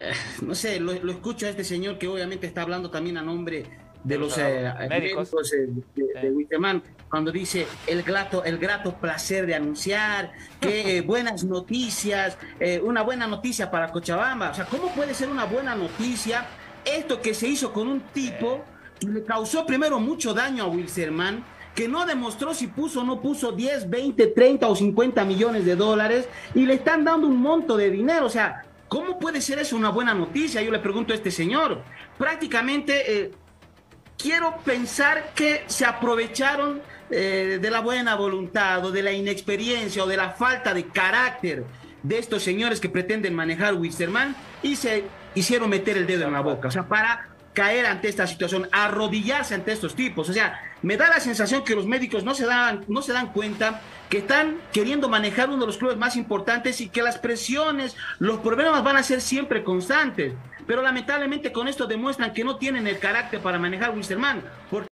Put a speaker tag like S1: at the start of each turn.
S1: no sé, lo escucho a este señor que obviamente está hablando también a nombre de
S2: de los
S1: los
S2: médicos.
S1: médicos
S2: Sí.
S1: de Wisterman, cuando dice el grato placer de anunciar que buenas noticias, una buena noticia para Cochabamba. O sea, ¿cómo puede ser una buena noticia esto que se hizo con un tipo que le causó primero mucho daño a Wilstermann? Que no demostró si puso o no puso 10, 20, 30 o 50 millones de dólares y le están dando un monto de dinero. O sea, ¿cómo puede ser eso una buena noticia? Yo le pregunto a este señor. Prácticamente quiero pensar que se aprovecharon de la buena voluntad o de la inexperiencia o de la falta de carácter de estos señores que pretenden manejar Wisterman y se hicieron meter el dedo en
S2: Tal
S1: la
S2: cual.
S1: boca. O sea, para caer ante esta situación, arrodillarse ante estos tipos. O sea, me da la sensación que los médicos no se dan cuenta que están queriendo manejar uno de los clubes más importantes y que las presiones, los problemas van a ser siempre constantes. Pero lamentablemente con esto demuestran que no tienen el carácter para manejar Wisterman. Porque